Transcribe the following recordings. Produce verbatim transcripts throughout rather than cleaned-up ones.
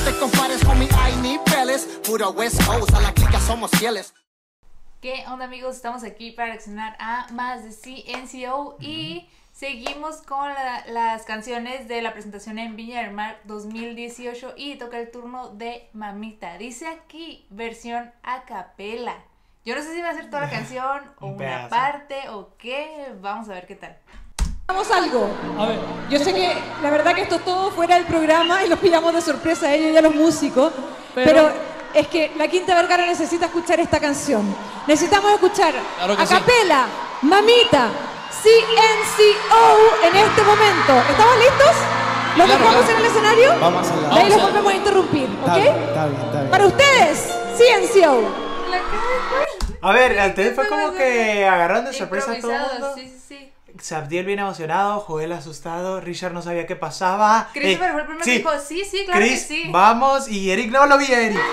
te compares con mi hay niveles. Puro West Coast, a la clica somos fieles. ¿Qué onda, amigos? Estamos aquí para reaccionar a más de C N C O y seguimos con la, las canciones de la presentación en Viña del Mar dos mil dieciocho y toca el turno de Mamita. Dice aquí versión a capela. Yo no sé si va a ser toda la canción o una pedazo. parte o qué. Vamos a ver qué tal. Vamos algo. A ver. Yo sé que la verdad que esto es todo fuera del programa y los pillamos de sorpresa a ellos y a los músicos, pero, Pero- es que la Quinta Vergara necesita escuchar esta canción. Necesitamos escuchar Claro que a sí. capela, Mamita, C N C O en este momento. ¿Estamos listos? ¿Los Claro, dejamos claro. en el escenario? Vamos a hacerla. De ahí los Vamos a- volvemos a interrumpir, Está ¿ok? bien, está bien, está bien. Para ustedes, C N C O. La cara de A ver, antes fue como que agarraron de sorpresa a todo el improvisado, mundo. sí, sí, sí. Sabdiel bien emocionado, Joel asustado, Richard no sabía qué pasaba. Christopher Eh, fue el primero sí, que dijo, sí, sí, claro Chris, que sí. vamos, y Eric no lo vi a Eric.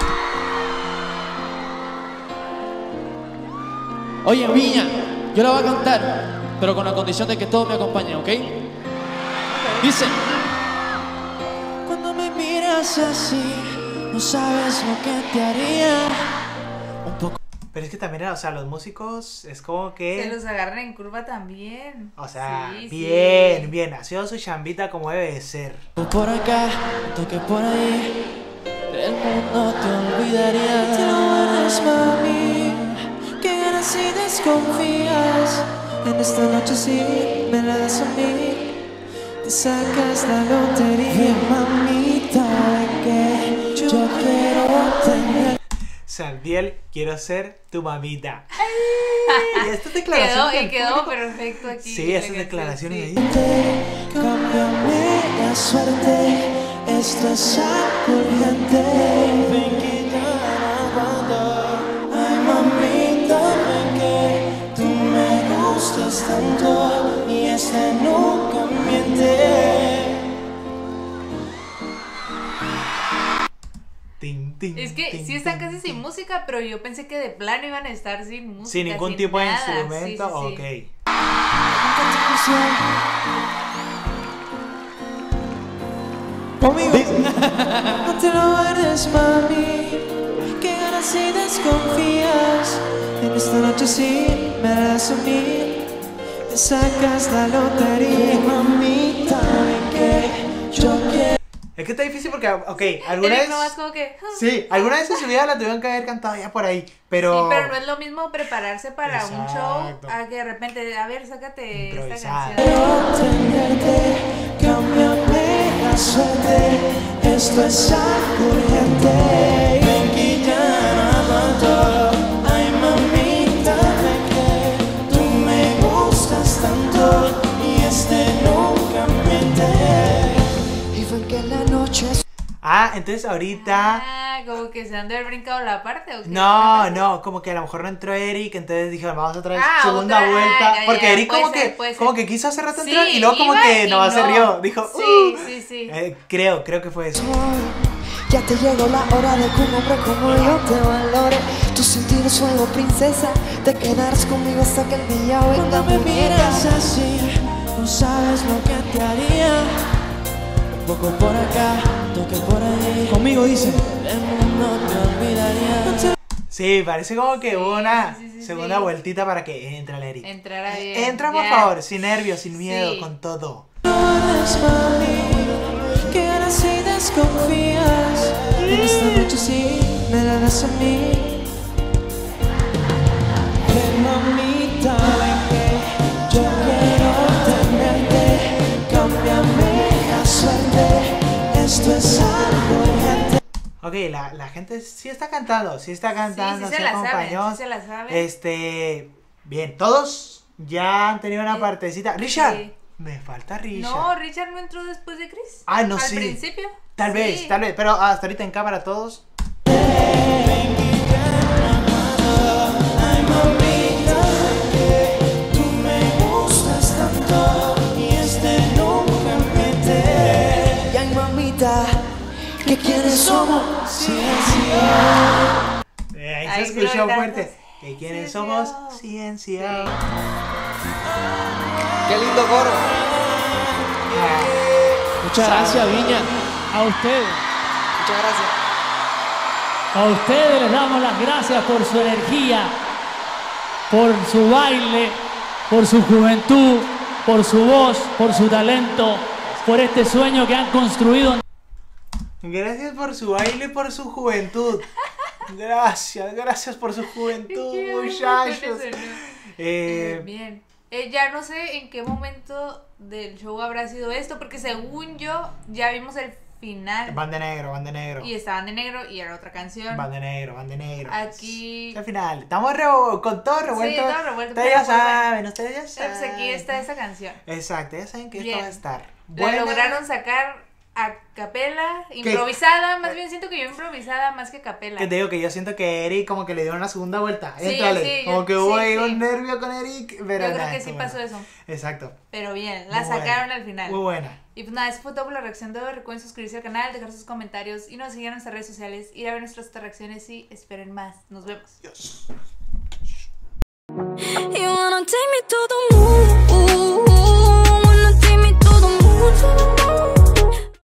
Oye, Viña, yo la voy a cantar, pero con la condición de que todos me acompañen, ¿ok? Dice: cuando me miras así, no sabes lo que te haría. Un poco. Pero es que también, o sea, los músicos es como que... Se los agarran en curva también. O sea, Sí, bien, sí. bien, haciendo su chambita como debe de ser. Por acá, un toque por ahí, el mundo te olvidaría. Te lo eres, mami, que ganas si desconfías. En esta noche sí me la das a mí, te sacas la lotería. Mamita, que yo quiero tener. Sabdiel, quiero ser tu mamita. Y estas Quedó, declaraciones y del quedó público- perfecto aquí. Sí, la esas canción, declaraciones sí. ahí. Cámbiame la suerte, esto es algo urgente. Ven que ya no aguanto. Ay, mamita, ven que tú me gustas tanto y este nunca miente. Tin, tin, Es que tin, sí están tin, casi sin tin. música, pero yo pensé que de plano iban a estar sin música. Sin ningún tipo de nada. instrumento, Sí, sí, sí. ok. Conmigo. No te lo guardes, mami, que ganas si desconfías. En esta noche sí me das a mí, te sacas la lotería. Mamita, ven que yo quiero. Es que está difícil porque, ok, alguna Eric vez... nomás como que... ah. Sí, alguna vez en su vida la tuvieron que haber cantado ya por ahí, pero... Sí, pero no es lo mismo prepararse para un show Exacto. a que de repente, a ver, sácate esta Improvisar. canción. Quiero tenerte, cámbiame la suerte, esto es algo urgente. Ven que ya no aguanto. Ay, mamita, ven que tú me gustas tanto y este nunca miente. Y ven que la noche es... Ah, entonces ahorita... Ah, como que se han de haber brincado la parte o qué. No, no, como que a lo mejor no entró Eric, entonces dijeron, vamos otra vez, Ah, segunda otra, vuelta. ah, ya, porque ya, Eric puede como ser, que puede ser. como que quiso hace rato Sí, entrar y luego como iba que y no se no. rió. Dijo, Sí, "Uh". sí, sí. Eh, creo, creo que fue eso. Ya te llegó la hora de que un hombre como yo te valore. Tus sentidos fuego, princesa. Te quedarás conmigo hasta que el día venga. Cuando me miras así, no sabes lo que te haría. Un poco por acá, toque por ahí. Conmigo dice: el mundo te olvidaría. Sí, parece como que hubo una sí, sí, sí, segunda sí. vueltita para que entre el Eric. Entrara bien. Entra, por ya. favor, sin nervios, sin miedo, Sí. con todo. No eres mami, que ganas si desconfías. En esta noche sí me la das a mí. Ven, mamita, ven que yo quiero tenerte. Cámbiame la suerte, esto es algo urgente. Ok, la, la gente sí está cantando, sí está cantando, sí se sí la saben, acompañó. sí se la saben. Este, bien, todos ya han tenido una Sí. partecita. Richard, Sí. me falta Richard. No, Richard no entró después de Chris. Ah, no, Al sí. principio. Tal Sí. vez, tal vez, pero hasta ahorita en cámara todos. Ay, mamita, que tú me gustas tanto y este nunca miente. Y ay, mamita, que quiénes somos. Ciencia. Eh, ahí Ahí se sí lo escuchó cantas. fuerte. ¿Que quiénes Sí, somos? sí. Ciencia. Qué lindo coro. Muchas gracias, Viña. A ustedes. Muchas gracias. A ustedes les damos las gracias por su energía, por su baile, por su juventud, por su voz, por su talento, por este sueño que han construido. Gracias por su baile, por su juventud. Gracias, gracias por su juventud, muchachos. Eh, Eh, bien. Eh, ya no sé en qué momento del show habrá sido esto, porque según yo ya vimos el final. Van de negro, van de negro. Y estaban de negro y era otra canción. Van de negro, van de negro. Aquí. Al final, estamos re- con todo revuelto. Sí, todo revuelto, Ustedes pero ya pues, saben, ustedes ya saben. Pues aquí está esa canción. Exacto, ya saben que Bien. esto va a estar. La buena. lograron sacar a capela, improvisada, más bien siento que yo improvisada más que a capela. Que te digo que yo siento que Eric como que le dio una segunda vuelta. Sí, Éntrale. sí, como yo- que hubo sí, ahí sí. un nervio con Eric. Pero Yo creo nada, que estuvo sí bueno. pasó eso. Exacto. Pero bien, la Muy buena. sacaron al final. Muy buena. Y pues nada, eso fue todo por la reacción de hoy. Recuerden suscribirse al canal, dejar sus comentarios y nos seguir en nuestras redes sociales, ir a ver nuestras otras reacciones y esperen más. Nos vemos. Dios. You wanna take me to the